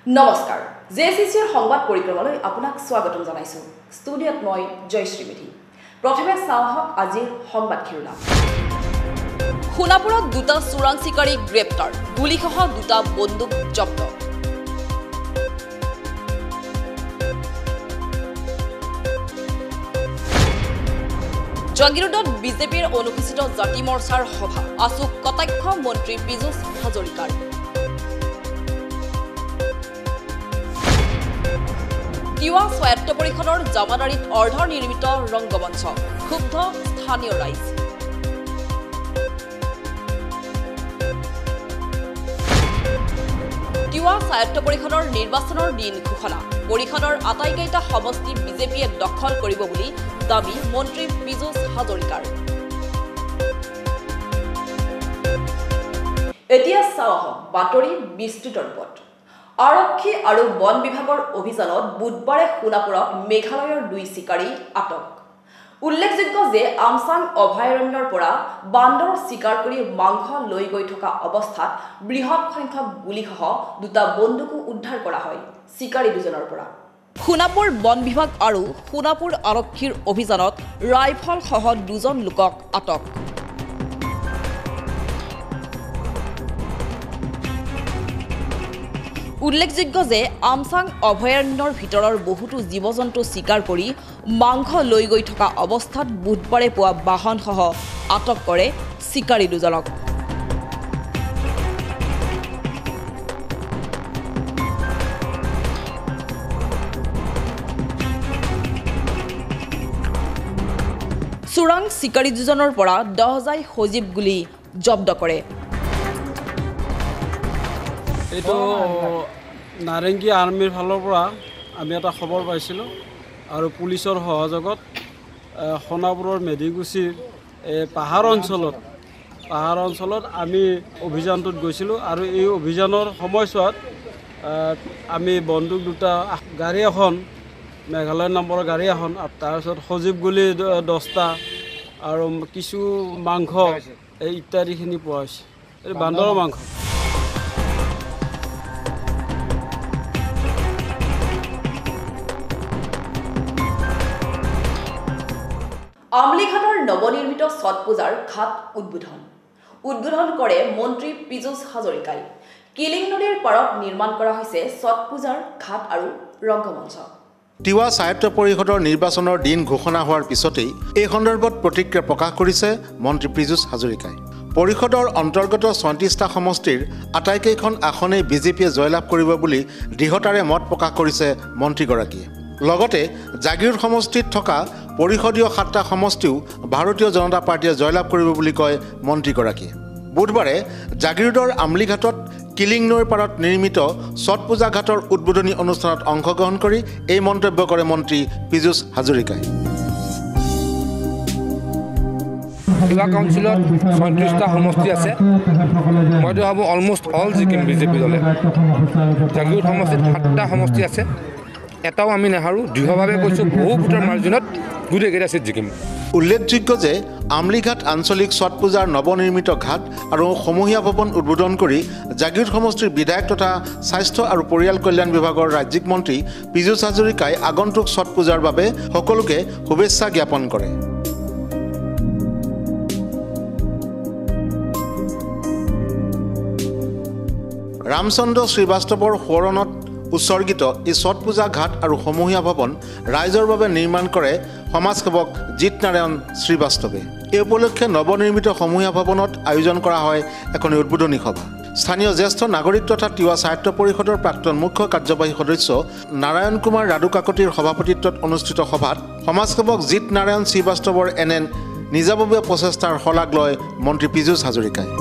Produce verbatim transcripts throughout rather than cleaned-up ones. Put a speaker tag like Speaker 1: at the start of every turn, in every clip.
Speaker 1: নমস্কাৰ জেএসচিৰ সংবাদ পৰিক্ৰমালৈ আপোনাক স্বাগতম জনাইছো ষ্টুডিঅত মই জয়শ্ৰী মেধি প্ৰথমে চাওহক আজিৰ সংবাদ শিৰোনাম খুনাপুৰত দুটা চোৰাং চিকাৰী গ্ৰেপ্তাৰ গুলিসহ দুটা বন্দুক জব্দ জাগিৰোডত বিজেপিৰ অনুসূচিত জাতি মৰ্চাৰ সভা আচুক কটাক্ষ মন্ত্ৰী পীযুষ হাজৰিকাৰ তিৱা স্বায়ত্ত পৰিষদৰ জামাদাৰীত অৰ্ধনিৰ্মিত ৰংগমঞ্চ ক্ষুব্ধ স্থানীয় ৰাইজ তিৱা স্বায়ত্ত পৰিষদৰ নিৰ্বাচনৰ দিন ঘোষণা পৰিষদৰ আটাইকেইটা সমষ্টি বিজেপিয়ে দখল কৰিব বুলি দাবী মন্ত্ৰী পীযুষ হাজৰিকাৰ এতিয়া চাওক বাতৰি বিস্তৃত ৰূপত আৰক্ষী আৰু বন বিভাগৰ অভিযানত বুধবাৰে খুনাপুৰত মেঘালয়ৰ দুই চিকাৰী আটক উল্লেখযোগ্য যে আমচাং অভয়াৰণ্যৰ পৰা বান্দৰ চিকাৰ কৰি মাংস লৈ গৈ থকা অৱস্থাত বৃহৎ সংখ্যক গুলিসহ দুটা বন্দুকো উদ্ধাৰ কৰা হয় চিকাৰী দুজনৰ পৰা খুনাপুৰ বন বিভাগ আৰু খুনাপুৰ আৰক্ষীৰ অভিযানত ৰাইফল সহ দুজন লোকক আটক উল্লেখযোগ্য যে আমচাং অভয়াৰণ্যৰ ভিতৰৰ বহুতো জীৱ-জন্তু চিকাৰ কৰি মাংস লৈ গৈ থকা অৱস্থাত বুধবাৰে পোৱা বাহনসহ আটক কৰে চিকাৰী দুজনক চোৰাং চিকাৰী দুজনৰ পৰা দহ হাজাৰ সজীৱ গুলী জব্দ কৰে
Speaker 2: এইটো নাৰেংগী আৰ্মিৰ ফালৰ পৰা আমি এটা খবৰ পাইছিলোঁ আৰু পুলিচৰ সহযোগত সোণাপুৰৰ মেধিগুচিৰ এই পাহাৰ অঞ্চলত পাহাৰ অঞ্চলত আমি অভিযানটোত গৈছিলোঁ আৰু এই অভিযানৰ সময়ছোৱাত আমি বন্দুক দুটা গাড়ী এখন মেঘালয় নম্বৰৰ গাড়ী এখন তাৰপিছত সজীৱ গুলী দহটা আৰু কিছু মাংস এই ইত্যাদিখিনি পোৱা হৈছে এই বান্দৰৰ মাংস
Speaker 1: আমলিঘাটৰ নৱনিৰ্মিত ছট পূজাৰ ঘাট উদ্বোধন উদ্বোধন কৰে মন্ত্ৰী পীযুষ হাজৰিকাই কিলিং নদীৰ পাৰত নিৰ্মাণ কৰা হৈছে ছট পূজাৰ ঘাট আৰু ৰংগমঞ্চ
Speaker 3: তিৱা স্বায়ত্ত পৰিষদৰ নিৰ্বাচনৰ দিন ঘোষণা হোৱাৰ পিছতেই এই সন্দৰ্ভত প্ৰতিক্ৰিয়া প্ৰকাশ কৰিছে মন্ত্ৰী পীযুষ হাজৰিকাই পৰিষদৰ অন্তৰ্গত ছয়ত্ৰিশটা সমষ্টিৰ আটাইকেইখন আসনেই বিজেপিয়ে জয়লাভ কৰিব বুলি দৃঢ়তাৰে মত প্ৰকাশ কৰিছে মন্ত্ৰীগৰাকীয়ে লগতে জাগিৰোড সমষ্টিত থকা পৰিষদীয় সাতটা সমষ্টিও ভাৰতীয় জনতা পাৰ্টিয়ে জয়লাভ কৰিব বুলি কয় মন্ত্ৰীগৰাকীয়ে বুধবাৰে জাগিৰোডৰ আমলিঘাটত কিলিং নৈৰ পাৰত নিৰ্মিত ছট পূজা ঘাটৰ উদ্বোধনী অনুষ্ঠানত অংশগ্ৰহণ কৰি এই মন্তব্য কৰে মন্ত্ৰী পীযুষ হাজৰিকাই
Speaker 4: তিৱা কাউন্সিলত ছয়ত্ৰিশটা সমষ্টি আছে মইতো ভাবোঁ অলমষ্ট অল জিকিম বিজেপি দলে জাগিৰোড সমষ্টিত সাতটা সমষ্টি আছে এটাও আমি নাহাৰোঁ দৃঢ়ভাৱে কৈছোঁ বহু ভোটৰ মাৰ্জিনত গোটেইকেইটা চিট জিকিম
Speaker 3: উল্লেখযোগ্য যে আমলিঘাট আঞ্চলিক ছট পূজাৰ নৱনিৰ্মিত ঘাট আৰু সমূহীয়া ভৱন উদ্বোধন কৰি জাগিৰোড সমষ্টিৰ বিধায়ক তথা স্বাস্থ্য আৰু পৰিয়াল কল্যাণ বিভাগৰ ৰাজ্যিক মন্ত্ৰী পীযুষ হাজৰিকাই আগন্তুক ছট পূজাৰ বাবে সকলোকে শুভেচ্ছা জ্ঞাপন কৰে ৰামচন্দ্ৰ শ্ৰীবাস্তৱৰ সোঁৱৰণত উৎসৰ্গিত এই ছট পূজা ঘাট আৰু সমূহীয়া ভৱন ৰাইজৰ বাবে নিৰ্মাণ কৰে সমাজসেৱক জিত নাৰায়ণ শ্ৰীবাস্তৱে এই উপলক্ষে নৱনিৰ্মিত সমূহীয়া ভৱনত আয়োজন কৰা হয় এখন উদ্বোধনী সভা স্থানীয় জ্যেষ্ঠ নাগৰিক তথা তিৱা স্বায়ত্ত পৰিষদৰ প্ৰাক্তন মুখ্য কাৰ্যবাহী সদস্য নাৰায়ণ কুমাৰ ৰাডু কাকতিৰ সভাপতিত্বত অনুষ্ঠিত সভাত সমাজসেৱক জিত নাৰায়ণ শ্ৰীবাস্তৱৰ এনে নিজাববীয়া প্ৰচেষ্টাৰ শলাগ লয় মন্ত্ৰী পীযুষ হাজৰিকাই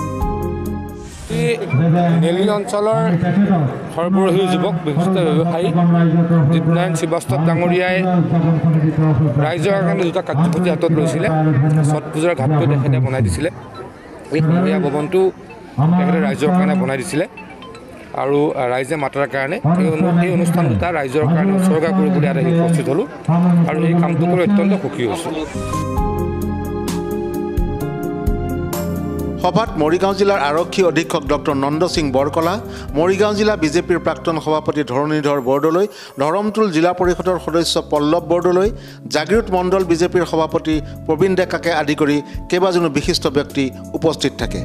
Speaker 4: নেলি অঞ্চলৰ সৰ্ববৃহৎ যুৱক বিশিষ্ট ব্যৱসায়ী জিতনাৰায়ণ শ্ৰীবাস্তৱ ডাঙৰীয়াই ৰাইজৰ কাৰণে দুটা কাৰ্যসূচী হাতত লৈছিলে ছট পূজাৰ ঘাটটো তেখেতে বনাই দিছিলে এই সমূহীয়া ভৱনটো তেখেতে ৰাইজৰ কাৰণে বনাই দিছিলে আৰু ৰাইজে মাতাৰ কাৰণে এই অনুষ্ঠান দুটা ৰাইজৰ কাৰণে উৎসৰ্গা কৰিবলৈ ইয়াত আহি উপস্থিত হ'লোঁ আৰু এই কামটো কৰি অত্যন্ত সুখী হৈছোঁ
Speaker 3: সভাত মৰিগাঁও জিলাৰ আৰক্ষী অধীক্ষক ডক্টৰ নন্দ সিং বৰকলা, মৰিগাঁও জিলা বিজেপিৰ প্ৰাক্তন সভাপতি ধৰণীধৰ বৰদলৈ, ধৰমটোল জিলা পৰিষদৰ সদস্য পল্লৱ বৰদলৈ, জাগিৰোড মণ্ডল বিজেপিৰ সভাপতি প্ৰবীণ ডেকাকে আদি কৰি কেইবাজনো বিশিষ্ট ব্যক্তি উপস্থিত থাকে।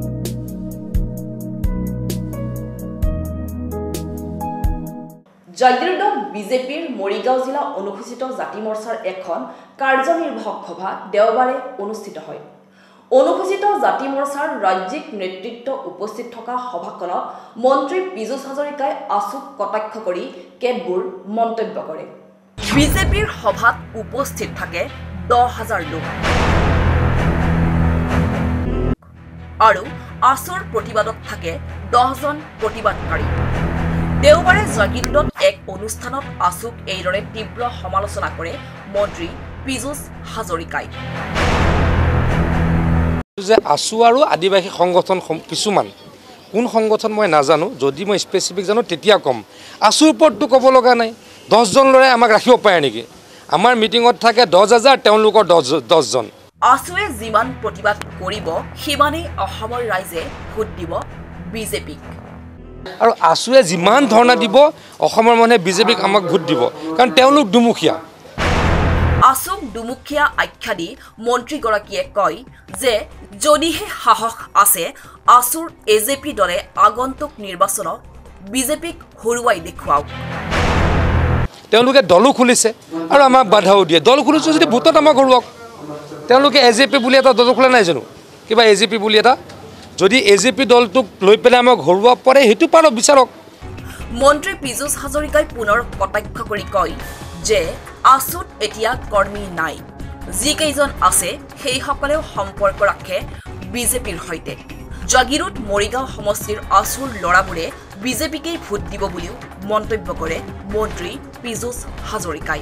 Speaker 1: জাগিৰোডত বিজেপিৰ মৰিগাঁও জিলা অনুসূচিত জাতি মৰ্চাৰ এখন কাৰ্যনিৰ্বাহক সভা দেওবাৰে অনুষ্ঠিত হয়। অনুসূচিত জাতি মৰ্চাৰ ৰাজ্যিক নেতৃত্ব উপস্থিত থকা সভাখনত মন্ত্ৰী পীযুষ হাজৰিকাই আছুক কটাক্ষ কৰি কেতবোৰ মন্তব্য কৰে। বিজেপিৰ সভাত উপস্থিত থাকে দহ হাজাৰ লোক আৰু আছুৰ প্ৰতিবাদত থাকে দহজন প্ৰতিবাদকাৰী। দেওবাৰে জাগিৰোডত এক অনুষ্ঠানত আছুক এইদৰে তীব্ৰ সমালোচনা কৰে মন্ত্ৰী পীযুষ হাজৰিকাই।
Speaker 4: যে আছু আৰু আদিবাসী সংগঠন কিছুমান কোন সংগঠন মই নাজানো, যদি মই স্পেচিফিক জানো তেতিয়া কম। আছুৰ ওপৰততো ক'ব লগা নাই, দহজন ল'ৰাই আমাক ৰাখিব পাৰে নেকি? আমাৰ মিটিঙত থাকে দহ হাজাৰ, তেওঁলোকৰ দহ দহজন।
Speaker 1: আছুৱে যিমান প্ৰতিবাদ কৰিব সিমানেই অসমৰ ৰাইজে ভোট দিব বিজেপিক।
Speaker 4: আৰু আছুৱে যিমান ধৰ্ণা দিব অসমৰ মানুহে বিজেপিক আমাক ভোট দিব, কাৰণ তেওঁলোক দুমুখীয়া।
Speaker 1: আছুক দুমুখীয়া আখ্যা দি মন্ত্ৰীগৰাকীয়ে কয় যে যদিহে সাহস আছে আছুৰ এ জে পি দলে আগন্তুক নিৰ্বাচনত বিজেপিক হৰুৱাই দেখুৱাওক।
Speaker 4: তেওঁলোকে দলো খুলিছে আৰু আমাক বাধাও দিয়ে। দল খুলিছে যদি ভোটত আমাক হৰুৱাওক। তেওঁলোকে এ জে পি বুলি এটা দল খোলা নাই জানো? কিবা এ জে পি বুলি এটা, যদি এ জে পি দলটোক লৈ পেলাই আমাক হৰুৱাব পাৰে সেইটো পাৰক, বিচাৰক।
Speaker 1: মন্ত্ৰী পীযুষ হাজৰিকাই পুনৰ কটাক্ষ কৰি কয় যে আছুত এতিয়া কৰ্মী নাই, যিকেইজন আছে সেইসকলেও সম্পৰ্ক ৰাখে বিজেপিৰ সৈতে। জাগিৰোড মৰিগাঁও সমষ্টিৰ আছুৰ ল'ৰাবোৰে বিজেপিকেই ভোট দিব বুলিও মন্তব্য কৰে মন্ত্ৰী পীযুষ হাজৰিকাই।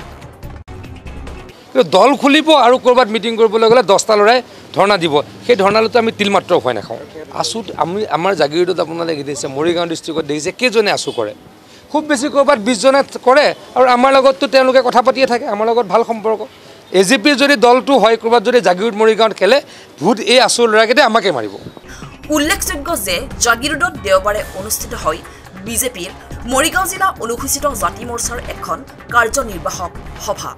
Speaker 4: দল খুলিব আৰু ক'ৰবাত মিটিং কৰিবলৈ গ'লে দহটা ল'ৰাই ধৰ্ণা দিব, সেই ধৰ্ণালৈতো আমি তিলমাত্ৰ ভয় নাখাওঁ। আছুত আমি আমাৰ জাগিৰোডত আপোনালোকে দেখিছে, মৰিগাঁও ডিষ্ট্ৰিক্টত দেখিছে কেইজনে আছু কৰে? খুব বেছি ক'ৰবাত বিছজনে কৰে, আৰু আমাৰ লগততো তেওঁলোকে কথা পাতিয়ে থাকে, আমাৰ লগত ভাল সম্পৰ্ক। এ জি পিৰ যদি দলটো হয় ক'ৰবাত যদি জাগিৰোড মৰিগাঁৱত খেলে, ভোট এই আছুৰ ল'ৰাকেইটাই আমাকে মাৰিব।
Speaker 1: উল্লেখযোগ্য যে জাগিৰোডত দেওবাৰে অনুষ্ঠিত হয় বিজেপিৰ মৰিগাঁও জিলা অনুসূচিত জাতি মৰ্চাৰ এখন কাৰ্যনিৰ্বাহক সভা।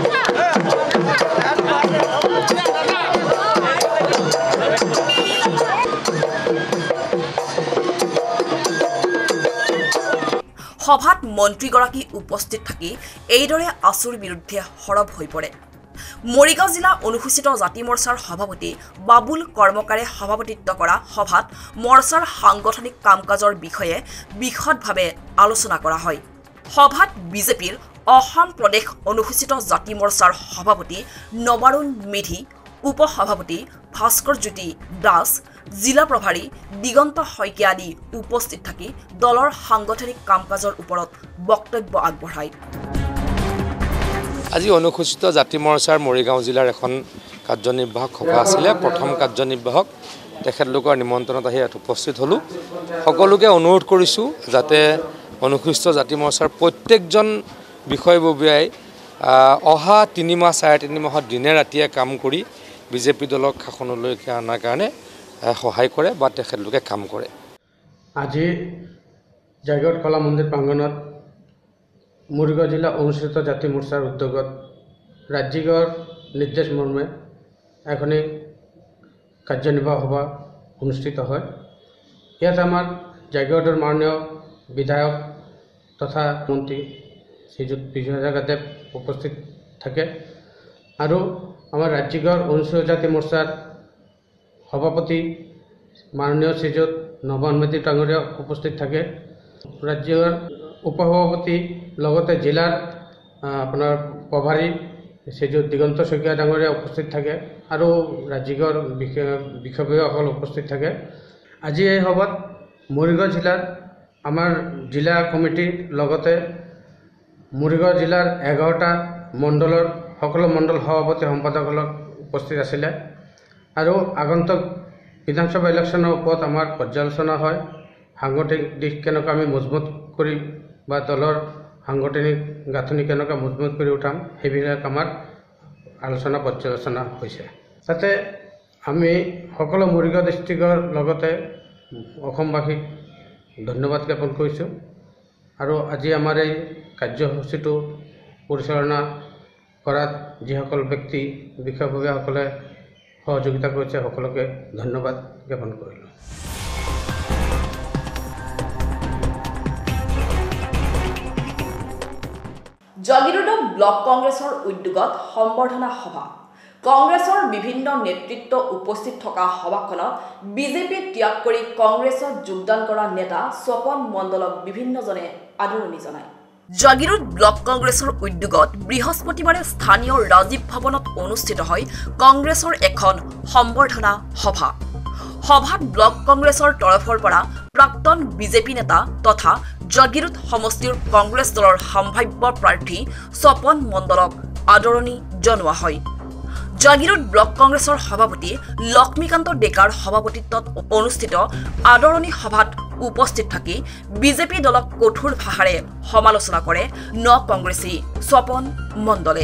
Speaker 1: সভাত মন্ত্ৰীগৰাকী উপস্থিত থাকি এইদৰে আছুৰ বিৰুদ্ধে সৰব হৈ পৰে। মৰিগাঁও জিলা অনুসূচিত জাতি মৰ্চাৰ সভাপতি বাবুল কৰ্মকাৰে সভাপতিত্ব কৰা সভাত মৰ্চাৰ সাংগঠনিক কাম কাজৰ বিষয়ে বিশদভাৱে আলোচনা কৰা হয়। সভাত বিজেপিৰ অসম প্ৰদেশ অনুসূচিত জাতি মৰ্চাৰ সভাপতি নবাৰুণ মেধি, উপসভাপতি ভাস্কৰ জ্যোতি দাস, জিলা প্ৰভাৰী দিগন্ত শইকীয়া আদি উপস্থিত থাকি দলৰ সাংগঠনিক কাম কাজৰ ওপৰত বক্তব্য আগবঢ়ায়।
Speaker 4: আজি অনুসূচিত জাতি মৰ্চাৰ মৰিগাঁও জিলাৰ এখন কাৰ্যনিৰ্বাহক সভা আছিলে। প্ৰথম কাৰ্যনিৰ্বাহক তেখেতলোকৰ নিমন্ত্ৰণত আহি ইয়াত উপস্থিত হ'লোঁ। সকলোকে অনুৰোধ কৰিছোঁ যাতে অনুসূচিত জাতি মৰ্চাৰ প্ৰত্যেকজন বিষয়ববীয়াই অহা তিনিমাহ চাৰে তিনি মাহত দিনে ৰাতিয়ে কাম কৰি বিজেপি দলক শাসনলৈকে অনাৰ কাৰণে সহায় কৰে বা তেখেতলোকে কাম কৰে।
Speaker 5: আজি জাগিৰোড কলা মন্দিৰ প্ৰাংগণত মৰিগাঁও জিলা অনুসূচিত জাতি মৰ্চাৰ উদ্যোগত ৰাজ্যিকৰ নিৰ্দেশ মৰ্মে এখনি কাৰ্যনিৰ্বাহক সভা অনুষ্ঠিত হয়। ইয়াত আমাৰ জাগিৰোডৰ মাননীয় বিধায়ক তথা মন্ত্ৰী শ্ৰীযুত পীযুষ হাজৰিকাদেৱ উপস্থিত থাকে আৰু আমাৰ ৰাজ্যিকৰ অনুসূচিত জাতি মৰ্চাৰ সভাপতি মাননীয় শ্ৰীযুত নবাৰুণ মেধি ডাঙৰীয়া উপস্থিত থাকে। ৰাজ্যিকৰ উপসভাপতি লগতে জিলাৰ আপোনাৰ প্ৰভাৰী শ্ৰীযুত দিগন্ত শইকীয়া ডাঙৰীয়া উপস্থিত থাকে আৰু ৰাজ্যিকৰ বিষয়ববীয়াসকল উপস্থিত থাকে। আজি এই সভাত মৰিগাঁও জিলাৰ আমাৰ জিলা কমিটিৰ লগতে মৰিগাঁও জিলাৰ এঘাৰটা মণ্ডলৰ সকলো মণ্ডল সভাপতি সম্পাদকসকলক উপস্থিত আছিলে আৰু আগন্তুক বিধানসভা ইলেকশ্যনৰ ওপৰত আমাৰ পৰ্যালোচনা হয়। সাংগঠনিক দিশ কেনেকৈ আমি মজবুত কৰি বা দলৰ সাংগঠনিক গাঁথনি কেনেকৈ মজবুত কৰি উঠাম সেইবিলাক আমাৰ আলোচনা পৰ্যালোচনা হৈছে। তাতে আমি সকলো মৰিগাঁও ডিষ্ট্ৰিক্টৰ লগতে অসমবাসীক ধন্যবাদ জ্ঞাপন কৰিছোঁ আৰু আজি আমাৰ এই কাৰ্যসূচীটো পৰিচালনা কৰাত যিসকল ব্যক্তি বিষয়ববীয়াসকলে সহযোগিতা কৰিছে সকলোকে ধন্যবাদ জ্ঞাপন কৰিলোঁ।
Speaker 1: জাগিৰোড ব্লক কংগ্ৰেছৰ উদ্যোগত সম্বৰ্ধনা সভা। কংগ্ৰেছৰ বিভিন্ন নেতৃত্ব উপস্থিত থকা সভাখনত বিজেপি ত্যাগ কৰি কংগ্ৰেছত যোগদান কৰা নেতা স্বপন মণ্ডলক বিভিন্নজনে আদৰণি জনায়। জাগিৰোড ব্লক কংগ্ৰেছৰ উদ্যোগত বৃহস্পতিবাৰে স্থানীয় ৰাজীৱ ভৱনত অনুষ্ঠিত হয় কংগ্ৰেছৰ এখন সম্বৰ্ধনা সভা। সভাত ব্লক কংগ্ৰেছৰ তৰফৰ পৰা প্ৰাক্তন বিজেপি নেতা তথা জাগিৰোড সমষ্টিৰ কংগ্ৰেছ দলৰ সম্ভাৱ্য প্ৰাৰ্থী স্বপন মণ্ডলক আদৰণি জনোৱা হয়। জাগিৰোড ব্লক কংগ্ৰেছৰ সভাপতি লক্ষ্মীকান্ত ডেকাৰ সভাপতিত্বত অনুষ্ঠিত আদৰণি সভাত উপস্থিত থাকি বিজেপি দলক কঠোৰ ভাষাৰে সমালোচনা কৰে ন কংগ্ৰেছী স্বপন মণ্ডলে।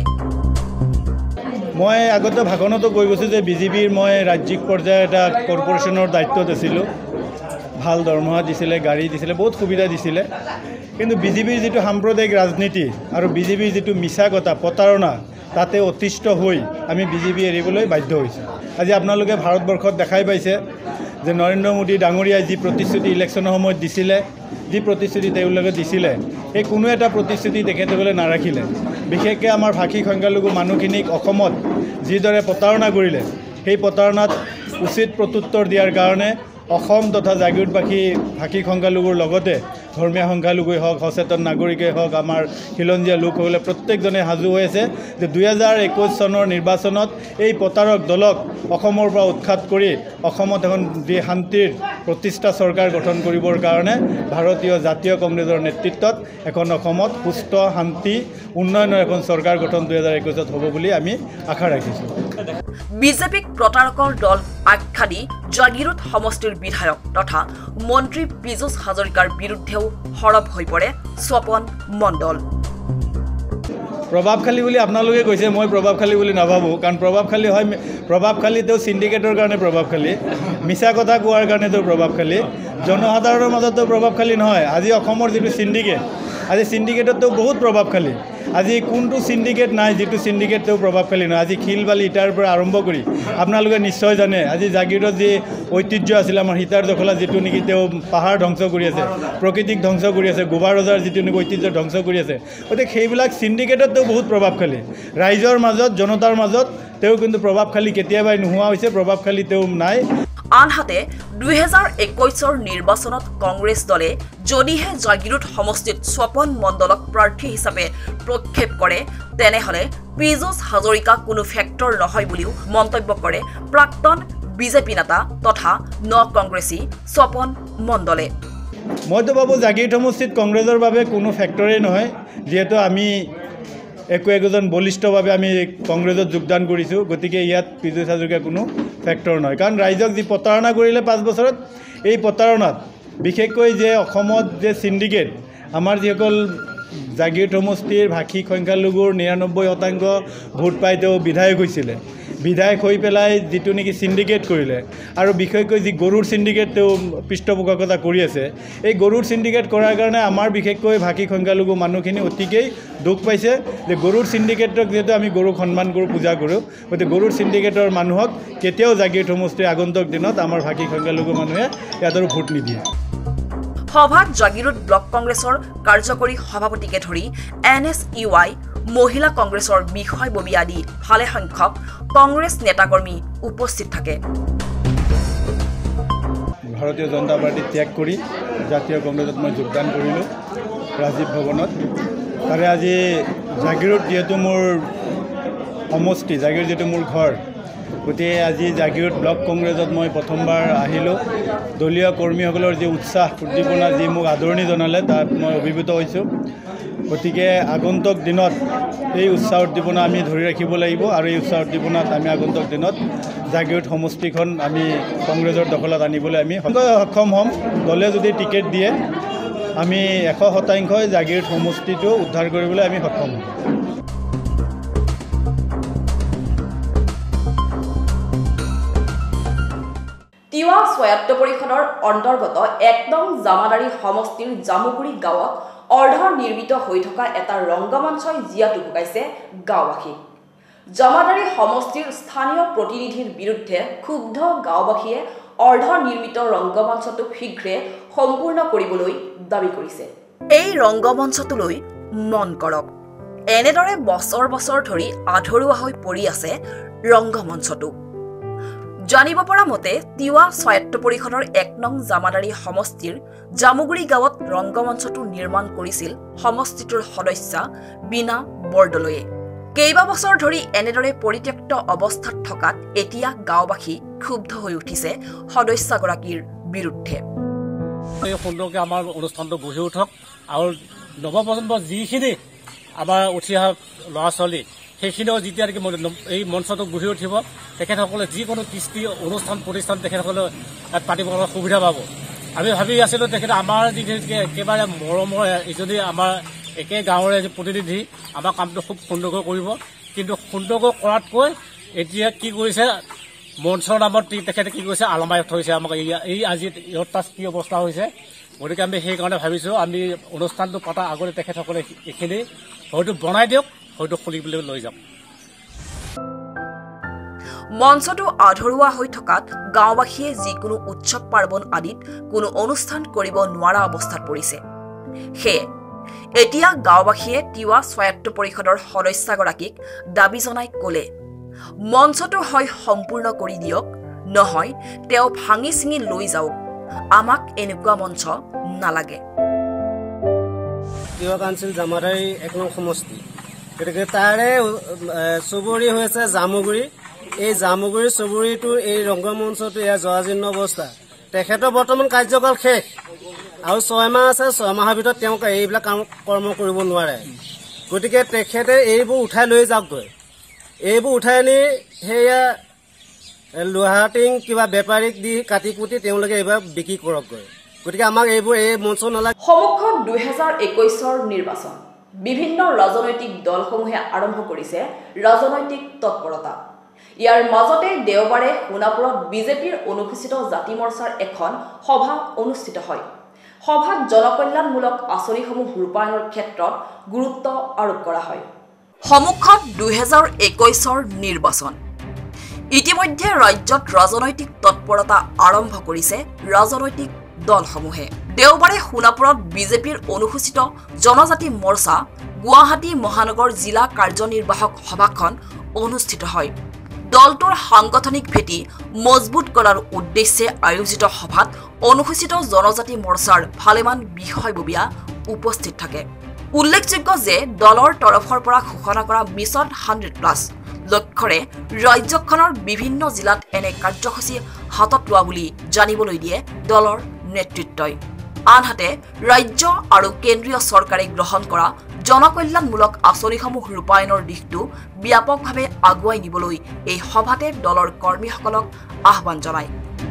Speaker 6: মই আগতে ভাষণতো কৈ গৈছোঁ যে বিজেপিৰ মই ৰাজ্যিক পৰ্যায়ৰ এটা কৰ্পৰেশ্যনৰ দায়িত্বত আছিলোঁ। ভাল দৰমহা দিছিলে, গাড়ী দিছিলে, বহুত সুবিধা দিছিলে। কিন্তু বিজেপিৰ যিটো সাম্প্ৰদায়িক ৰাজনীতি আৰু বিজেপিৰ যিটো মিছা কথা প্ৰতাৰণা তাতে অতিষ্ঠ হৈ আমি বিজেপি এৰিবলৈ বাধ্য হৈছোঁ। আজি আপোনালোকে ভাৰতবৰ্ষত দেখাই পাইছে যে নৰেন্দ্ৰ মোদী ডাঙৰীয়াই যি প্ৰতিশ্ৰুতি ইলেকশ্যনৰ সময়ত দিছিলে, যি প্ৰতিশ্ৰুতি তেওঁলোকে দিছিলে, সেই কোনো এটা প্ৰতিশ্ৰুতি তেখেতসকলে নাৰাখিলে। বিশেষকৈ আমাৰ ভাষিক সংখ্যালঘু মানুহখিনিক অসমত যিদৰে প্ৰতাৰণা কৰিলে, সেই প্ৰতাৰণাত উচিত প্ৰত্যুত্তৰ দিয়াৰ কাৰণে অসম তথা জাগিৰোডবাসী ভাষিক সংখ্যালঘুৰ লগতে ধৰ্মীয় সংখ্যালঘুই হওক, সচেতন নাগৰিকেই হওক, আমাৰ খিলঞ্জীয়া লোকসকলে প্ৰত্যেকজনে সাজু হৈ আছে যে দুহেজাৰ একৈছ চনৰ নিৰ্বাচনত এই প্ৰতাৰক দলক অসমৰ পৰা উৎখাত কৰি অসমত এখন যি শান্তিৰ প্ৰতিষ্ঠা চৰকাৰ গঠন কৰিবৰ কাৰণে ভাৰতীয় জাতীয় কংগ্ৰেছৰ নেতৃত্বত এখন অসমত সুস্থ শান্তি উন্নয়নৰ এখন চৰকাৰ গঠন দুহেজাৰ একৈছত হ'ব বুলি আমি আশা ৰাখিছোঁ।
Speaker 1: বিজেপিক প্ৰতাৰকৰ দল আখ্যা দি জাগিৰোড সমষ্টিৰ বিধায়ক তথা মন্ত্ৰী পীযুষ হাজৰিকাৰ বিৰুদ্ধেও সৰব হৈ পৰে স্বপন মণ্ডল।
Speaker 6: প্ৰভাৱশালী বুলি আপোনালোকে কৈছে, মই প্ৰভাৱশালী বুলি নাভাবোঁ। কাৰণ প্ৰভাৱশালী হয়, প্ৰভাৱশালী তেওঁ চিণ্ডিকেটৰ কাৰণে প্ৰভাৱশালী, মিছা কথা কোৱাৰ কাৰণে তেওঁ প্ৰভাৱশালী, জনসাধাৰণৰ মাজতো প্ৰভাৱশালী নহয়। আজি অসমৰ যিটো চিণ্ডিকেট, আজি চিণ্ডিকেটতো বহুত প্ৰভাৱশালী। আজি কোনটো চিণ্ডিকেট নাই যিটো চিণ্ডিকেট তেওঁ প্ৰভাৱশালী নহয়। আজি শিল বালি ইটাৰ পৰা আৰম্ভ কৰি আপোনালোকে নিশ্চয় জানে, আজি জাগিৰোডত যি ঐতিহ্য আছিল আমাৰ সীতাৰ দখলা, যিটো নেকি তেওঁ পাহাৰ ধ্বংস কৰি আছে, প্ৰকৃতিক ধ্বংস কৰি আছে, গোবা ৰজাৰ যিটো নেকি ঐতিহ্য ধ্বংস কৰি আছে, গতিকে সেইবিলাক চিণ্ডিকেটত তেওঁ বহুত প্ৰভাৱশালী। ৰাইজৰ মাজত, জনতাৰ মাজত তেওঁ কিন্তু প্ৰভাৱশালী কেতিয়াবাই নোহোৱা হৈছে, প্ৰভাৱশালী তেওঁ নাই।
Speaker 1: আনহাতে দুহেজাৰ একৈছৰ নিৰ্বাচনত কংগ্ৰেছ দলে যদিহে জাগিৰোড সমষ্টিত স্বপন মণ্ডলক প্ৰাৰ্থী হিচাপে প্ৰক্ষেপ কৰে তেনেহ'লে পীযুষ হাজৰিকা কোনো ফেক্টৰ নহয় বুলিও মন্তব্য কৰে প্ৰাক্তন বিজেপি নেতা তথা ন কংগ্ৰেছী স্বপন মণ্ডলে।
Speaker 6: মইতো ভাবোঁ জাগিৰোড সমষ্টিত কংগ্ৰেছৰ বাবে কোনো ফেক্টৰেই নহয়, যিহেতু আমি একো একোজন বলিষ্ঠভাৱে আমি কংগ্ৰেছত যোগদান কৰিছোঁ। গতিকে ইয়াত পীযুষ হাজৰিকা কোনো ফেক্টৰ নহয়। কাৰণ ৰাইজক যি প্ৰতাৰণা কৰিলে পাঁচ বছৰত, এই প্ৰতাৰণাত বিশেষকৈ যে অসমত যে চিণ্ডিকেট, আমাৰ যিসকল জাগিৰোড সমষ্টিৰ ভাষিক সংখ্যালঘুৰ নিৰানব্বৈ শতাংশ ভোট পাই তেওঁ বিধায়ক হৈছিলে, বিধায়ক হৈ পেলাই যিটো নেকি চিণ্ডিকেট কৰিলে, আৰু বিশেষকৈ যি গৰুৰ চিণ্ডিকেট তেওঁ পৃষ্ঠপোষকতা কৰি আছে, এই গৰুৰ চিণ্ডিকেট কৰাৰ কাৰণে আমাৰ বিশেষকৈ ভাষিক সংখ্যালঘু মানুহখিনি অতিকেই দুখ পাইছে যে গৰুৰ চিণ্ডিকেটক যিহেতু আমি গৰুক সন্মান কৰোঁ, পূজা কৰোঁ, গতিকে গৰুৰ চিণ্ডিকেটৰ মানুহক কেতিয়াও জাগিৰোড সমষ্টিৰ আগন্তুক দিনত আমাৰ ভাষিক সংখ্যালঘু মানুহে ইয়াত ভোট নিদিয়ে।
Speaker 1: সভাত জাগিৰোড ব্লক কংগ্ৰেছৰ কাৰ্যকৰী সভাপতিকে ধৰি এন এছ ইউ আই, মহিলা কংগ্ৰেছৰ বিষয়ববী আদি ভালেসংখ্যক কংগ্ৰেছ নেতাকৰ্মী উপস্থিত থাকে।
Speaker 6: ভাৰতীয় জনতা পাৰ্টি ত্যাগ কৰি জাতীয় কংগ্ৰেছত মই যোগদান কৰিলোঁ ৰাজীৱ ভৱনত। তাৰে আজি জাগিৰোড যিহেতু মোৰ সমষ্টি, জাগিৰোড যিহেতু মোৰ ঘৰ, গতিকে আজি জাগিৰোড ব্লক কংগ্ৰেছত মই প্ৰথমবাৰ আহিলোঁ। দলীয় কৰ্মীসকলৰ যি উৎসাহ উদ্দীপনা, যি মোক আদৰণি জনালে, তাত মই অভিভূত হৈছোঁ। গতিকে আগন্তুক দিনত এই উৎসাহ উদ্দীপনা আমি ধৰি ৰাখিব লাগিব, আৰু এই উৎসাহ উদ্দীপনাত আমি আগন্তুক দিনত জাগিৰোড সমষ্টিখন আমি কংগ্ৰেছৰ দখলত আনিবলৈ আমি সক্ষম হ'ম। দলে যদি টিকেট দিয়ে আমি এশ শতাংশই জাগিৰোড সমষ্টিটো উদ্ধাৰ কৰিবলৈ আমি সক্ষম হ'ম।
Speaker 1: তিৱা স্বায়ত্ত পৰিষদৰ অন্তৰ্গত এক নং জামাদাৰী সমষ্টিৰ জামুগুৰি গাঁৱত অৰ্ধ নিৰ্মিত হৈ থকা এটা ৰংগমঞ্চই জিয়াটো ভুকাইছে গাঁওবাসীক। জামাদাৰী সমষ্টিৰ স্থানীয় প্ৰতিনিধিৰ বিৰুদ্ধে ক্ষুব্ধ গাঁওবাসীয়ে অৰ্ধ নিৰ্মিত ৰংগমঞ্চটো শীঘ্ৰে সম্পূৰ্ণ কৰিবলৈ দাবী কৰিছে। এই ৰংগমঞ্চটোলৈ মন কৰক, এনেদৰে বছৰ বছৰ ধৰি আধৰুৱা হৈ পৰি আছে ৰংগমঞ্চটো। জানিব পৰা মতে তিৱা স্বায়ত্ত পৰিষদৰ এক নং জামাদাৰী সমষ্টিৰ জামুগুৰি গাঁৱত ৰংগমঞ্চটো নিৰ্মাণ কৰিছিল সমষ্টিটোৰ সদস্যা বীণা বৰদলৈয়ে। কেইবা বছৰ ধৰি এনেদৰে পৰিত্যক্ত অৱস্থাত থকাত এতিয়া গাঁওবাসী ক্ষুব্ধ হৈ উঠিছে সদস্যাগৰাকীৰ বিৰুদ্ধে।
Speaker 7: এই সুন্দৰকৈ আমাৰ অনুষ্ঠানটো গঢ়ি উঠক আৰু নৱপ্ৰজন্মৰ যিখিনি আমাৰ উঠি অহা ল'ৰা ছোৱালী সেইখিনিও যেতিয়া নেকি এই মঞ্চটো গঢ়ি উঠিব, তেখেতসকলে যিকোনো কৃষ্টি অনুষ্ঠান প্ৰতিষ্ঠান তেখেতসকলে তাত পাতিবৰ সুবিধা পাব। আমি ভাবি আছিলোঁ তেখেতে আমাৰ যিখিনি একেবাৰে মৰমৰ ইজনী আমাৰ একে গাঁৱৰে প্ৰতিনিধি আমাৰ কামটো খুব সুন্দৰকৈ কৰিব, কিন্তু সুন্দৰকৈ কৰাতকৈ এতিয়া কি কৰিছে মঞ্চৰ নামত তেখেতে কি কৰিছে আলমাই থৈছে আমাক। এই আজি ইহঁত তাত কি অৱস্থা হৈছে, গতিকে আমি সেইকাৰণে ভাবিছোঁ আমি অনুষ্ঠানটো পতাৰ আগতে তেখেতসকলে এইখিনি হয়তো বনাই দিয়ক, হয়তো খুলিবলৈ লৈ যাম।
Speaker 1: মঞ্চটো আধৰুৱা হৈ থকাত গাঁওবাসীয়ে যিকোনো উৎসৱ পাৰ্বণ আদিত কোনো অনুষ্ঠান কৰিব নোৱাৰা অৱস্থাত পৰিছে। সেয়ে এতিয়া গাঁওবাসীয়ে তিৱা স্বায়ত্ত পৰিষদৰ সদস্যাগৰাকীক দাবী জনাই ক'লে, মঞ্চটো হয় সম্পূৰ্ণ কৰি দিয়ক, নহয় তেওঁ ভাঙি চিঙি লৈ যাওক, আমাক এনেকুৱা মঞ্চ নালাগে।
Speaker 8: তিৱা কাউন্সিল জামাদাৰী এক নং সমষ্টি, গতিকে তাৰে চুবুৰী হৈছে জামুগুৰি। এই জামুগুৰি চুবুৰীটোৰ এই ৰংগমঞ্চটো ইয়াৰ জৰাজীৰ্ণ অৱস্থা। তেখেতৰ বৰ্তমান কাৰ্যকাল শেষ আৰু ছয় মাহ আছে, ছয় মাহৰ ভিতৰত তেওঁ এইবিলাক কাম কৰ্ম কৰিব নোৱাৰে। গতিকে তেখেতে এইবোৰ উঠাই লৈ যাওকগৈ, এইবোৰ উঠাই আনি সেয়া লোহাটিং কিবা বেপাৰীক দি কাটি কুটি তেওঁলোকে এইবাৰ বিক্ৰী কৰকগৈ। গতিকে আমাক এইবোৰ এই মঞ্চ নালাগে।
Speaker 1: সন্মুখত দুহেজাৰ একৈশৰ নিৰ্বাচন, বিভিন্ন ৰাজনৈতিক দলসমূহে আৰম্ভ কৰিছে ৰাজনৈতিক তৎপৰতা। ইয়াৰ মাজতে দেওবাৰে সোণাপুৰত বিজেপিৰ অনুসূচিত জাতি মৰ্চাৰ এখন সভা অনুষ্ঠিত হয়। সভাত জনকল্যাণমূলক আঁচনিসমূহ ৰূপায়ণৰ ক্ষেত্ৰত গুৰুত্ব আৰোপ কৰা হয়। সন্মুখত দুহেজাৰ একৈশৰ নিৰ্বাচন, ইতিমধ্যে ৰাজ্যত ৰাজনৈতিক তৎপৰতা আৰম্ভ কৰিছে ৰাজনৈতিক দলসমূহে। দেওবাৰে সোণাপুৰত বিজেপিৰ অনুসূচিত জনজাতি মৰ্চা গুৱাহাটী মহানগৰ জিলা কাৰ্যনিৰ্বাহক সভাখন অনুষ্ঠিত হয়। দলটোৰ সাংগঠনিক ভেটি মজবুত কৰাৰ উদ্দেশ্যে আয়োজিত সভাত অনুসূচিত জনজাতি মৰ্চাৰ ভালেমান বিষয়ববীয়া উপস্থিত থাকে। উল্লেখযোগ্য যে দলৰ তৰফৰ পৰা ঘোষণা কৰা মিছন হাণ্ড্ৰেড প্লাছ লক্ষ্যৰে ৰাজ্যখনৰ বিভিন্ন জিলাত এনে কাৰ্যসূচী হাতত লোৱা বুলি জানিবলৈ দিয়ে দলৰ নেতৃত্বই। আনহাতে ৰাজ্য আৰু কেন্দ্ৰীয় চৰকাৰে গ্ৰহণ কৰা জনকল্যাণমূলক আঁচনিসমূহ ৰূপায়ণৰ দিশটো ব্যাপকভাৱে আগুৱাই নিবলৈ এই সভাতে দলৰ কৰ্মীসকলক আহ্বান জনায়।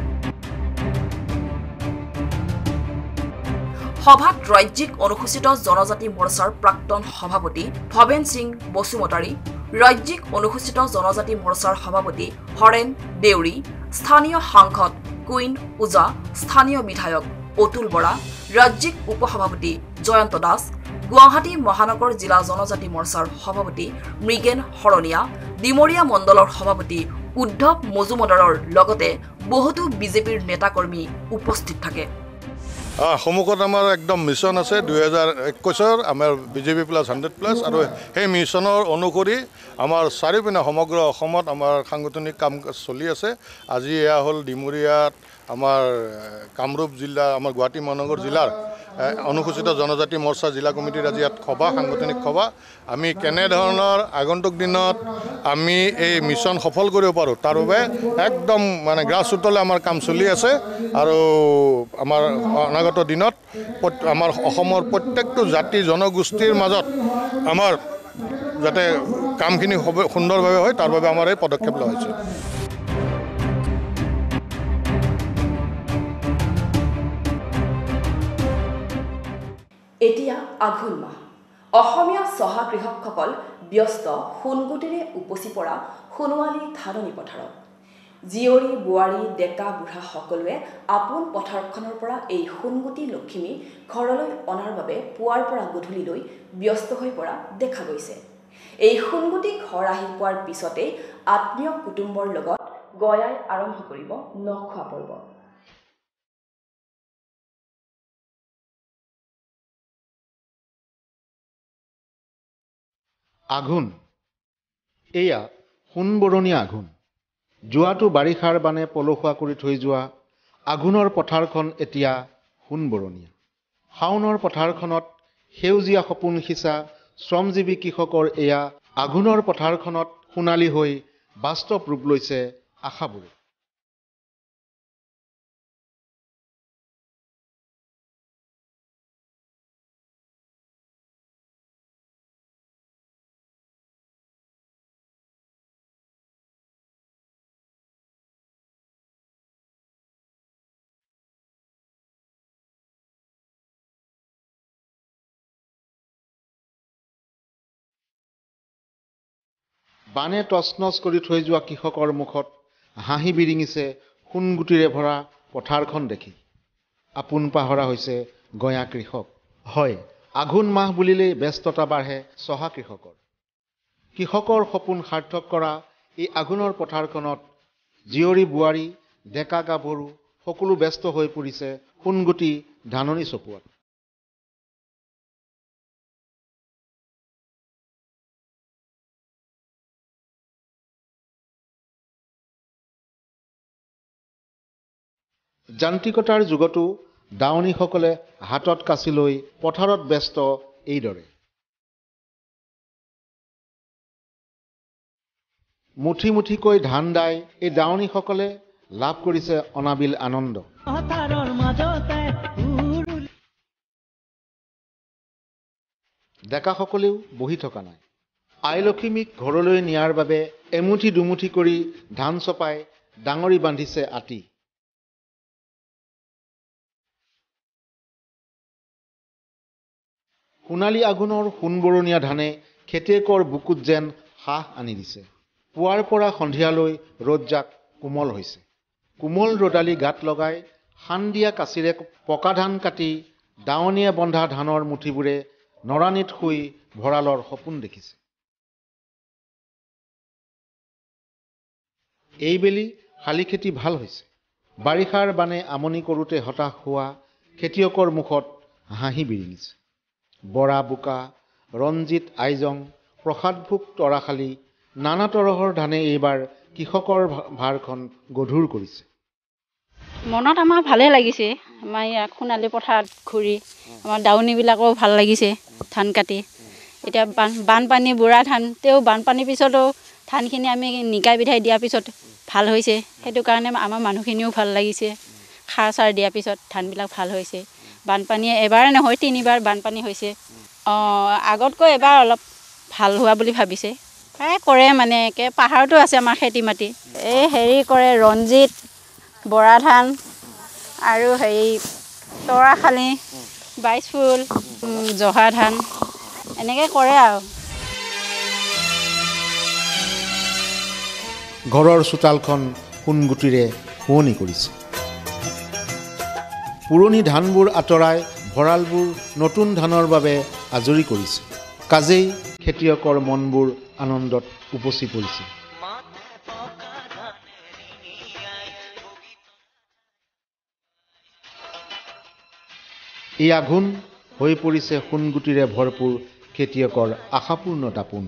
Speaker 1: সভাত ৰাজ্যিক অনুসূচিত জনজাতি মৰ্চাৰ প্ৰাক্তন সভাপতি ভৱেন সিং বসুমতাৰী, ৰাজ্যিক অনুসূচিত জনজাতি মৰ্চাৰ সভাপতি হৰেণ দেউৰী, স্থানীয় সাংসদ কুইন ওজা, স্থানীয় বিধায়ক অতুল বৰা, ৰাজ্যিক উপসভাপতি জয়ন্ত দাস, গুৱাহাটী মহানগৰ জিলা জনজাতি মৰ্চাৰ সভাপতি মৃগেন শৰণীয়া, ডিমৰীয়া মণ্ডলৰ সভাপতি উদ্ধৱ মজুমদাৰৰ লগতে বহুতো বিজেপিৰ নেতাকৰ্মী উপস্থিত থাকে।
Speaker 9: সন্মুখত আমাৰ একদম মিছন আছে দুহেজাৰ একৈছৰ আমাৰ বিজেপি প্লাছ হাণ্ড্ৰেড প্লাছ, আৰু সেই মিছনৰ অনুসৰি আমাৰ চাৰিওপিনে সমগ্ৰ অসমত আমাৰ সাংগঠনিক কাম চলি আছে। আজি এয়া হ'ল ডিমৰীয়াত আমাৰ কামৰূপ জিলা, আমাৰ গুৱাহাটী মহানগৰ জিলাৰ অনুসূচিত জনজাতি মৰ্চা জিলা কমিটিৰ আজি ইয়াত সভা, সাংগঠনিক সভা। আমি কেনেধৰণৰ আগন্তুক দিনত আমি এই মিছন সফল কৰিব পাৰোঁ তাৰ বাবে একদম মানে গ্ৰাছ ৰুটলৈ আমাৰ কাম চলি আছে। আৰু আমাৰ অনাগত দিনত আমাৰ অসমৰ প্ৰত্যেকটো জাতি জনগোষ্ঠীৰ মাজত আমাৰ যাতে কামখিনি সুন্দৰভাৱে হয় তাৰ বাবে আমাৰ এই পদক্ষেপ লোৱা হৈছে।
Speaker 1: এতিয়া আঘোণ মাহ, অসমীয়া চহা কৃষকসকল ব্যস্ত সোণগুটিৰে উপচি পৰা সোণোৱালী ধাননি পথাৰত। জীয়ৰী বোৱাৰী ডেকা বুঢ়া সকলোৱে আপোন পথাৰখনৰ পৰা এই সোণগুটি লক্ষ্মী ঘৰলৈ অনাৰ বাবে পুৱাৰ পৰা গধূলিলৈ ব্যস্ত হৈ পৰা দেখা গৈছে। এই সোণগুটি ঘৰ আহি পোৱাৰ পিছতেই আত্মীয় কুটুম্বৰ লগত গয়াই আৰম্ভ কৰিব নখোৱা পৰ্ব।
Speaker 3: আঘোণ, এয়া সোণবৰণীয়া আঘোণ। যোৱাটো বাৰিষাৰ বানে পলসুৱা কৰি থৈ যোৱা আঘোণৰ পথাৰখন এতিয়া সোণবৰণীয়া। শাওণৰ পথাৰখনত সেউজীয়া সপোন সিঁচা শ্ৰমজীৱী কৃষকৰ এয়া আঘোণৰ পথাৰখনত সোণালী হৈ বাস্তৱ ৰূপ লৈছে আশাবোৰে। বানে তছনছ কৰি থৈ যোৱা কৃষকৰ মুখত হাঁহি বিৰিঙিছে সোণগুটিৰে ভৰা পথাৰখন দেখি। আপোন পাহৰা হৈছে গঞা কৃষক। হয়, আঘোণ মাহ বুলিলেই ব্যস্ততা বাঢ়ে চহা কৃষকৰ। কৃষকৰ সপোন সাৰ্থক কৰা এই আঘোণৰ পথাৰখনত জীয়ৰী বোৱাৰী ডেকা গাভৰু সকলো ব্যস্ত হৈ পৰিছে সোণগুটি ধাননি চপোৱাত। যান্ত্ৰিকতাৰ যুগতো দাৱনীসকলে হাতত কাচি লৈ পথাৰত ব্যস্ত এইদৰে। মুঠি মুঠিকৈ ধান দাই এই দাৱনীসকলে লাভ কৰিছে অনাবিল আনন্দ। ডেকাসকলেও বহি থকা নাই। আই লক্ষ্মীক ঘৰলৈ নিয়াৰ বাবে এমুঠি দুমুঠি কৰি ধান চপাই ডাঙৰি বান্ধিছে আতি। সোণালী আঘোণৰ সোণবৰণীয়া ধানে খেতিয়কৰ বুকুত যেন সাহ আনি দিছে। পুৱাৰ পৰা সন্ধিয়ালৈ ৰ'দজাক কোমল হৈছে। কোমল ৰ'দালি গাত লগাই শান দিয়া কাচিৰে পকা ধান কাটি দাৱনীয়ে বন্ধা ধানৰ মুঠিবোৰে নৰাণীত শুই ভঁৰালৰ সপোন দেখিছে। এইবেলি শালি খেতি ভাল হৈছে। বাৰিষাৰ বানে আমনি কৰোঁতে হতাশ হোৱা খেতিয়কৰ মুখত হাঁহি বিৰিঙিছে। বৰা বোকা, ৰঞ্জিত আইজং, প্ৰসাদভোগ তৰাশালী নানা তৰহৰ ধানে এইবাৰ কৃষকৰ ভাৰখন গধুৰ কৰিছে।
Speaker 10: মনত আমাৰ ভালে লাগিছে। আমাৰ ইয়াত সোণালী পথাৰত ঘূৰি আমাৰ দাৱনীবিলাকো ভাল লাগিছে ধান কাটি। এতিয়া বান বানপানী বুঢ়া ধান, তেওঁ বানপানীৰ পিছতো ধানখিনি আমি নিকাই বিধাই দিয়াৰ পিছত ভাল হৈছে। সেইটো কাৰণে আমাৰ মানুহখিনিও ভাল লাগিছে। সাৰ চাৰ দিয়াৰ পিছত ধানবিলাক ভাল হৈছে। বানপানীয়ে এবাৰ নহয় তিনিবাৰ বানপানী হৈছে। অঁ, আগতকৈ এবাৰ অলপ ভাল হোৱা বুলি ভাবিছে। প্ৰায় কৰে মানে একে পাহাৰতো আছে আমাৰ খেতি মাটি। এই হেৰি কৰে ৰঞ্জিত, বৰা ধান আৰু হেৰি তৰাশালী, বাইছ ফুল, জহা ধান এনেকৈ কৰে আৰু।
Speaker 3: ঘৰৰ চোতালখন সোণগুটিৰে শুৱনি কৰিছে। পুৰণি ধানবোৰ আঁতৰাই ভঁৰালবোৰ নতুন ধানৰ বাবে আজৰি কৰিছে। কাজেই খেতিয়কৰ মনবোৰ আনন্দত উপচি পৰিছে। এই আঘোণ হৈ পৰিছে সোণগুটিৰে ভৰপূৰ খেতিয়কৰ আশাপূৰ্ণ দাপোন।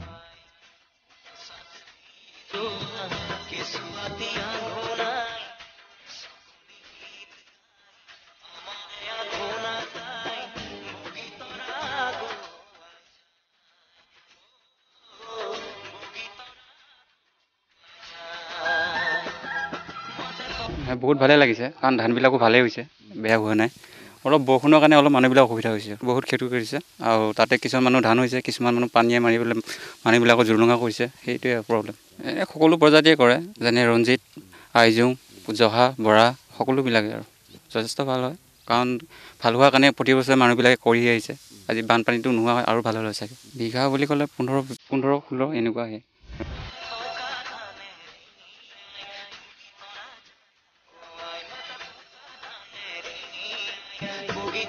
Speaker 11: বহুত ভালে লাগিছে কাৰণ ধানবিলাকো ভালেই হৈছে, বেয়া হোৱা নাই। অলপ বৰষুণৰ কাৰণে অলপ মানুহবিলাক অসুবিধা হৈছে, বহুত খেতি কৰিছে আৰু তাতে কিছুমান মানুহ ধান হৈছে, কিছুমান মানুহ পানীয়ে মাৰি পেলাই মানুহবিলাকৰ জুলুঙা কৰিছে, সেইটোৱে প্ৰব্লেম। এই সকলো প্ৰজাতিয়ে কৰে, যেনে ৰঞ্জিত, আইজোং, জহা, বৰা সকলোবিলাকে আৰু যথেষ্ট ভাল হয়। কাৰণ ভাল হোৱাৰ কাৰণে প্ৰতি বছৰে মানুহবিলাকে কৰি আহিছে। আজি বানপানীটো নোহোৱা হয় আৰু ভাল হয় চাগে। বিঘা বুলি ক'লে পোন্ধৰ পোন্ধৰ ষোল্ল এনেকুৱাহে।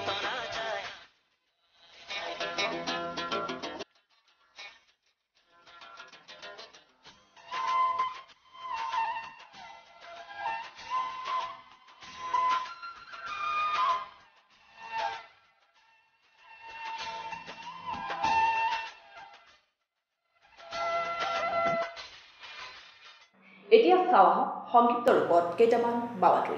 Speaker 1: এতিয়া চাওঁ সংক্ষিপ্ত ৰূপত কেইটামান বাতৰি।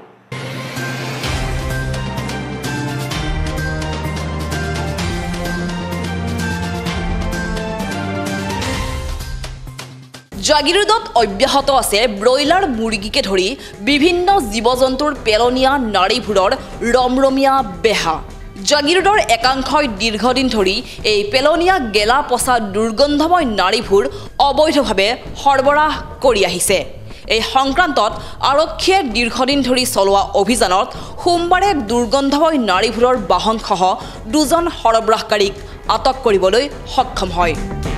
Speaker 1: জাগিৰোডত অব্যাহত আছে ব্ৰইলাৰ মুৰ্গীকে ধৰি বিভিন্ন জীৱ জন্তুৰ পেলনীয়া নাড়ীবোৰৰ ৰমৰমীয়া বেহা। জাগিৰোডৰ একাংশই দীৰ্ঘদিন ধৰি এই পেলনীয়া গেলা পচা দুৰ্গন্ধময় নাড়ীবোৰ অবৈধভাৱে সৰবৰাহ কৰি আহিছে। এই সংক্ৰান্তত আৰক্ষীয়ে দীৰ্ঘদিন ধৰি চলোৱা অভিযানত সোমবাৰে দুৰ্গন্ধময় নাড়ীবোৰৰ বাহনসহ দুজন সৰবৰাহকাৰীক আটক কৰিবলৈ সক্ষম হয়।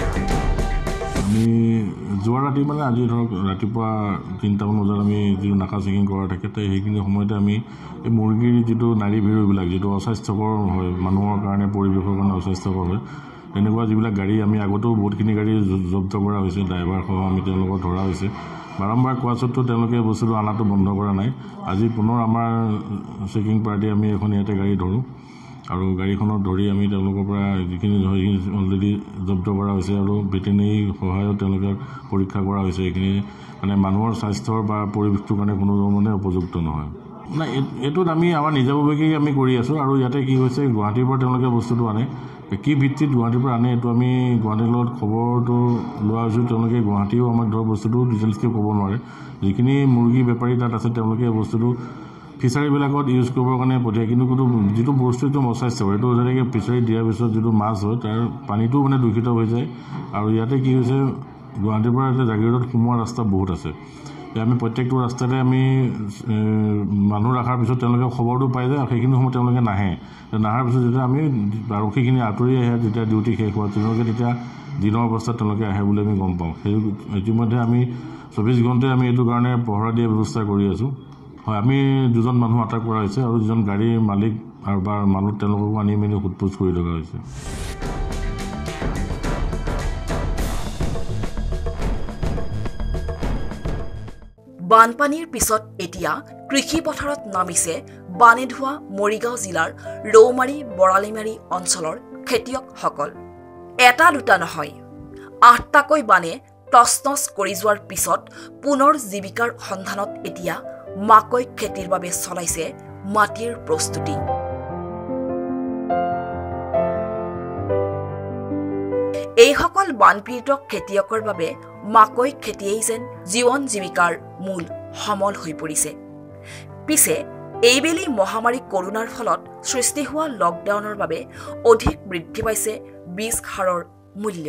Speaker 12: আমি যোৱা ৰাতি মানে আজি ধৰক ৰাতিপুৱা তিনিটামান বজাত আমি যিটো নাকা চেকিং কৰা থাকে সেইখিনি সময়তে আমি এই মুৰ্গীৰ যিটো নাড়ী ভিৰবিলাক যিটো অস্বাস্থ্যকৰ হয়, মানুহৰ কাৰণে পৰিৱেশৰ কাৰণে অস্বাস্থ্যকৰ হয়, তেনেকুৱা যিবিলাক গাড়ী আমি আগতেও বহুতখিনি গাড়ী জব্দ কৰা হৈছে, ড্ৰাইভাৰসহ আমি তেওঁলোকক ধৰা হৈছে। বাৰম্বাৰ কোৱা স্বত্বেও তেওঁলোকে বস্তুটো অনাটো বন্ধ কৰা নাই। আজি পুনৰ আমাৰ চেকিং পাৰ্টি আমি এখন ইয়াতে গাড়ী ধৰোঁ আৰু গাড়ীখনত ধৰি আমি তেওঁলোকৰ পৰা যিখিনি অলৰেডি জব্দ কৰা হৈছে আৰু ভেটেনেৰী সহায়ত তেওঁলোকক পৰীক্ষা কৰা হৈছে। এইখিনি মানে মানুহৰ স্বাস্থ্যৰ বা পৰিৱেশটোৰ কাৰণে কোনো মানে উপযুক্ত নহয়। নাই, এইটোত আমি আমাৰ নিজাববীয়াকৈ আমি কৰি আছোঁ আৰু ইয়াতে কি হৈছে গুৱাহাটীৰ পৰা তেওঁলোকে বস্তুটো আনে। কি ভিত্তিত গুৱাহাটীৰ পৰা আনে এইটো আমি গুৱাহাটীৰ লগত খবৰটো লোৱা হৈছোঁ। তেওঁলোকে গুৱাহাটীও আমাক ধৰক বস্তুটো ডিটেইলছকৈ ক'ব নোৱাৰে। যিখিনি মুৰ্গী বেপাৰী তাত আছে তেওঁলোকে বস্তুটো ফিচাৰীবিলাকত ইউজ কৰিবৰ কাৰণে পঠিয়ায়, কিন্তু কোনো যিটো বস্তু একদম অস্বাস্থ্যকৰ, এইটো যেনেকৈ ফিচাৰী দিয়াৰ পিছত যিটো মাছ হয় তাৰ পানীটোও মানে দূষিত হৈ যায়। আৰু ইয়াতে কি হৈছে গুৱাহাটীৰ পৰা এতিয়া জাগিৰোডত সোমোৱা ৰাস্তা বহুত আছে। আমি প্ৰত্যেকটো ৰাস্তাতে আমি মানুহ ৰখাৰ পিছত তেওঁলোকে খবৰটো পাই যায় আৰু সেইখিনি সময়ত তেওঁলোকে নাহে। নাহাৰ পিছত যেতিয়া আমি আৰক্ষীখিনি আঁতৰি আহে, যেতিয়া ডিউটি শেষ হোৱা তেওঁলোকে তেতিয়া দিনৰ অৱস্থাত তেওঁলোকে আহে বুলি আমি গম পাওঁ। সেই ইতিমধ্যে আমি চৌবিছ ঘণ্টাই আমি এইটো কাৰণে পহৰা দিয়াৰ ব্যৱস্থা কৰি আছোঁ। হয়, আমি দুজন মানুহ আটক কৰা হৈছে আৰু দুজন গাড়ীৰ মালিক আৰু বা মানুহ তেওঁলোককো আনি মেলি সোধপোছ কৰি থকা হৈছে।
Speaker 1: বানপানীৰ পিছত এতিয়া কৃষি পথাৰত নামিছে বানেধোৱা মৰিগাঁও জিলাৰ ৰৌমাৰী বৰালিমাৰী অঞ্চলৰ খেতিয়কসকল। এটা দুটা নহয়, আঠটাকৈ বানে তছনছ কৰি যোৱাৰ পিছত পুনৰ জীৱিকাৰ সন্ধানত এতিয়া মাকৈ খেতিৰ বাবে চলাইছে মাটিৰ প্ৰস্তুতি। এইসকল বানপীড়িত খেতিয়কৰ বাবে মাকৈ খেতিয়েই যেন জীৱন জীৱিকাৰ মূল সমল হৈ পৰিছে। পিছে এইবেলি মহামাৰী কৰোনাৰ ফলত সৃষ্টি হোৱা লকডাউনৰ বাবে অধিক বৃদ্ধি পাইছে বীজ সাৰৰ মূল্য।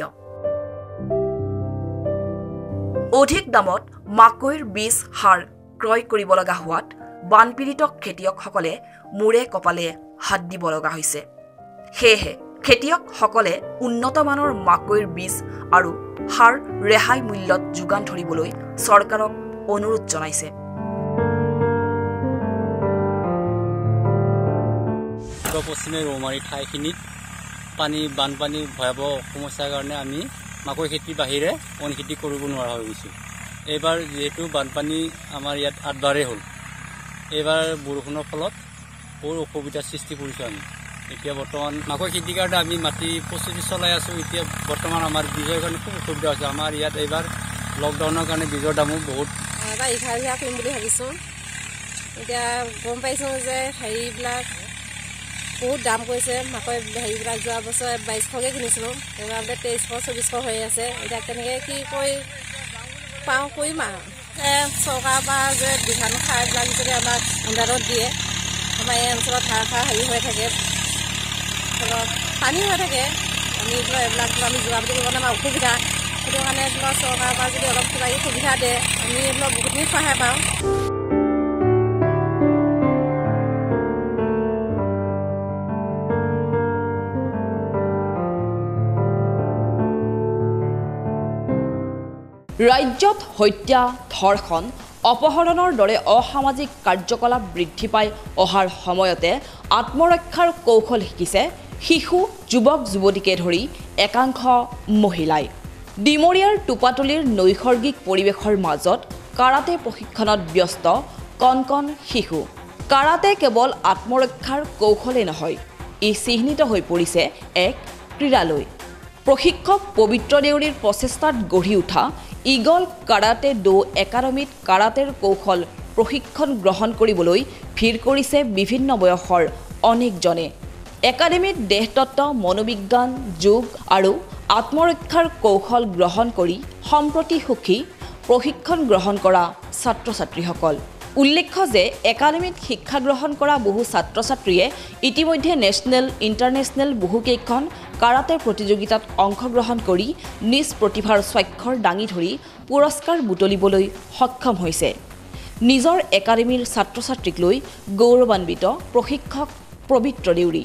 Speaker 1: অধিক দামত মাকৈৰ বীজ সাৰ ক্ৰয় কৰিব লগা হোৱাত বানপীড়িত খেতিয়কসকলে মূৰে কপালে হাত দিব লগা হৈছে। সেয়েহে খেতিয়কসকলে উন্নত মানৰ মাকৈৰ বীজ আৰু সাৰ ৰেহাই মূল্যত যোগান ধৰিবলৈ চৰকাৰক অনুৰোধ জনাইছে।
Speaker 7: উত্তৰ পশ্চিমে ৰৌমাৰী ঠাইখিনিত পানী বানপানীৰ ভয়াৱহ সমস্যাৰ কাৰণে আমি মাকৈ খেতিৰ বাহিৰে অইন খেতি কৰিব নোৱাৰা হৈ গৈছোঁ। এইবাৰ যিহেতু বানপানী আমাৰ ইয়াত আঠবাৰেই হ'ল, এইবাৰ বৰষুণৰ ফলত বহুত অসুবিধাৰ সৃষ্টি কৰিছোঁ আমি। এতিয়া বৰ্তমান মাকৈ খেতিৰ কাৰণে আমি মাটি প্ৰস্তুতি চলাই আছোঁ। এতিয়া বৰ্তমান আমাৰ বীজৰ কাৰণে খুব অসুবিধা হৈছে। আমাৰ ইয়াত এইবাৰ লকডাউনৰ কাৰণে বীজৰ দামো বহুত
Speaker 13: বাৰিষা বিঘা কৰিম বুলি ভাবিছোঁ। এতিয়া গম পাইছোঁ যে হেৰিবিলাক বহুত দাম কৰিছে। মাকৈ হেৰিবিলাক যোৱা বছৰ বাইছশকৈ কিনিছিলোঁ, এইবাৰ বোলে তেইছশ চৌবিছশ হৈ আছে। এতিয়া কেনেকৈ কি কৰি পাওঁ কৰিম আৰু চৰকাৰৰ পৰা যে বিধান সাৰবিলাক যদি আমাক অনুদানত দিয়ে, আমাৰ এই অঞ্চলত সাৰ সাৰ হেৰি হৈ থাকে, পানী হৈ থাকে, আমি ধৰক এইবিলাক আমি যোগাবলৈ কৰিব আমাৰ অসুবিধা। সেইটো কাৰণে ধৰক চৰকাৰৰ পৰা যদি অলপ কিবা সুবিধা দিয়ে আমি ধৰক বহুতখিনি সহায় পাওঁ।
Speaker 1: ৰাজ্যত হত্যা, ধৰ্ষণ, অপহৰণৰ দৰে অসামাজিক কাৰ্যকলাপ বৃদ্ধি পাই অহাৰ সময়তে আত্মৰক্ষাৰ কৌশল শিকিছে শিশু যুৱক যুৱতীকে ধৰি একাংশ মহিলাই ডিমৰিয়াৰ টোপাতলিৰ নৈসৰ্গিক পৰিৱেশৰ মাজত কাৰাতে প্ৰশিক্ষণত ব্যস্ত কণ কণ শিশু কাৰাতে কেৱল আত্মৰক্ষাৰ কৌশলে নহয় ই চিহ্নিত হৈ পৰিছে এক ক্ৰীড়ালৈ প্ৰশিক্ষক পবিত্ৰ দেউৰীৰ প্ৰচেষ্টাত গঢ়ি উঠা ইগল কাৰাতে ডো একাডেমীত কাৰাতেৰ কৌশল প্ৰশিক্ষণ গ্ৰহণ কৰিবলৈ ভিৰ কৰিছে বিভিন্ন বয়সৰ অনেকজনে একাডেমীত দেহতত্ত্ব মনোবিজ্ঞান যোগ আৰু আত্মৰক্ষাৰ কৌশল গ্ৰহণ কৰি সম্প্ৰতি সুখী প্ৰশিক্ষণ গ্ৰহণ কৰা ছাত্ৰ ছাত্ৰীসকল উল্লেখ্য যে একাডেমীত শিক্ষা গ্ৰহণ কৰা বহু ছাত্ৰ ছাত্ৰীয়ে ইতিমধ্যে নেশ্যনেল ইণ্টাৰনেশ্যনেল বহুকেইখন কাৰাতে প্ৰতিযোগিতাত অংশগ্ৰহণ কৰি নিজ প্ৰতিভাৰ স্বাক্ষৰ দাঙি ধৰি পুৰস্কাৰ বুটলিবলৈ সক্ষম হৈছে নিজৰ একাডেমীৰ ছাত্ৰ ছাত্ৰীক লৈ গৌৰৱান্বিত প্ৰশিক্ষক পবিত্ৰ দেউৰী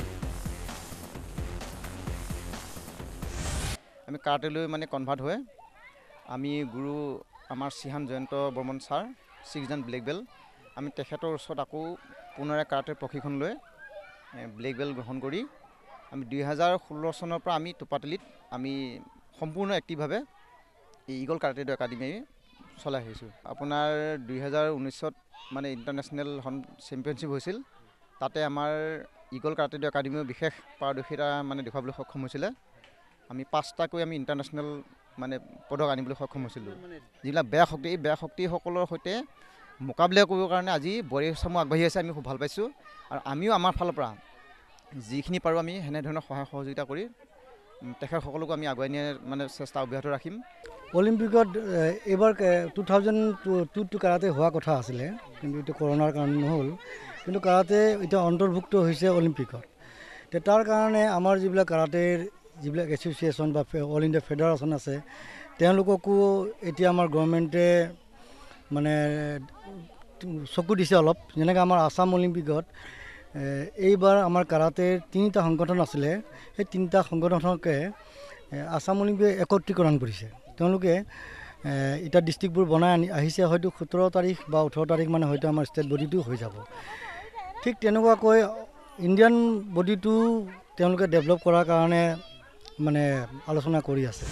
Speaker 14: আমি কাৰাটেলৈ মানে কনভাৰ্ট হৈ আমি গুৰু আমাৰ সিহান জয়ন্ত বৰ্মন ছাৰ ছিক্সজন ব্লেক বেল্ট আমি তেখেতৰ ওচৰত আকৌ পুনৰে কাৰাটেৰ প্ৰশিক্ষণ লৈ ব্লেক বেল্ট গ্ৰহণ কৰি আমি দুই হাজাৰ ষোল্ল চনৰ পৰা আমি টোপাতলিত আমি সম্পূৰ্ণ এক্টিভভাৱে এই ইগল কাৰাটে একাডেমি চলাই আহিছোঁ আপোনাৰ দুই হাজাৰ ঊনৈছত মানে ইণ্টাৰনেশ্যনেল চেম্পিয়নশ্বিপ হৈছিল তাতে আমাৰ ইগল কাৰাটে একাডেমিও বিশেষ পাৰদৰ্শিতা মানে দেখুৱাবলৈ সক্ষম হৈছিলে আমি পাঁচটাকৈ আমি ইণ্টাৰনেশ্যনেল মানে পদক আনিবলৈ সক্ষম হৈছিলোঁ যিবিলাক বেয়া শক্তি এই বেয়া শক্তিসকলৰ সৈতে মোকাবিলা কৰিবৰ কাৰণে আজি বৰিসমূহ আগবাঢ়ি আছে আমি খুব ভাল পাইছোঁ আৰু আমিও আমাৰ ফালৰ পৰা যিখিনি পাৰোঁ আমি সেনেধৰণৰ সহায় সহযোগিতা কৰি তেখেতসকলকো আমি আগুৱাই নিয়াৰ মানে চেষ্টা অব্যাহত ৰাখিম
Speaker 15: অলিম্পিকত এইবাৰ two thousand two two karate হোৱা কথা আছিলে কিন্তু এইটো কৰোণাৰ কাৰণে নহ'ল কিন্তু কাৰাতে এতিয়া অন্তৰ্ভুক্ত হৈছে অলিম্পিকত তে তাৰ কাৰণে আমাৰ যিবিলাক কাৰাটেৰ যিবিলাক এছ'চিয়েশ্যন বা অল ইণ্ডিয়া ফেডাৰেশ্যন আছে তেওঁলোককো এতিয়া আমাৰ গভৰ্ণমেণ্টে মানে চকু দিছে অলপ যেনেকৈ আমাৰ আছাম অলিম্পিকত এইবাৰ আমাৰ কাৰাটেৰ তিনিটা সংগঠন আছিলে সেই তিনিটা সংগঠনকে আছাম অলিম্পিক একত্ৰীকৰণ কৰিছে তেওঁলোকে এতিয়া ডিষ্ট্ৰিক্টবোৰ বনাই আনি আহিছে হয়তো সোতৰ তাৰিখ বা ওঠৰ তাৰিখ মানে হয়তো আমাৰ ষ্টেট বডিটো হৈ যাব ঠিক তেনেকুৱাকৈ ইণ্ডিয়ান বডিটো তেওঁলোকে ডেভেলপ কৰাৰ কাৰণে মানে আলোচনা কৰি আছে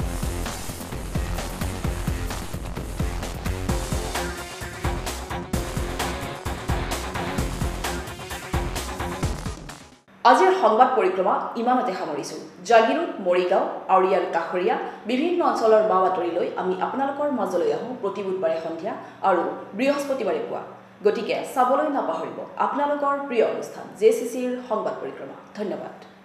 Speaker 1: আজিৰ সংবাদ পৰিক্ৰমা ইমানতে সামৰিছোঁ জাগিৰোড মৰিগাঁও আৰু ইয়াৰ কাষৰীয়া বিভিন্ন অঞ্চলৰ বা বাতৰিলৈ আমি আপোনালোকৰ মাজলৈ আহোঁ প্ৰতি বুধবাৰে সন্ধিয়া আৰু বৃহস্পতিবাৰে পুৱা গতিকে চাবলৈ নাপাহৰিব আপোনালোকৰ প্ৰিয় অনুষ্ঠান জে চি চিৰ সংবাদ পৰিক্ৰমা ধন্যবাদ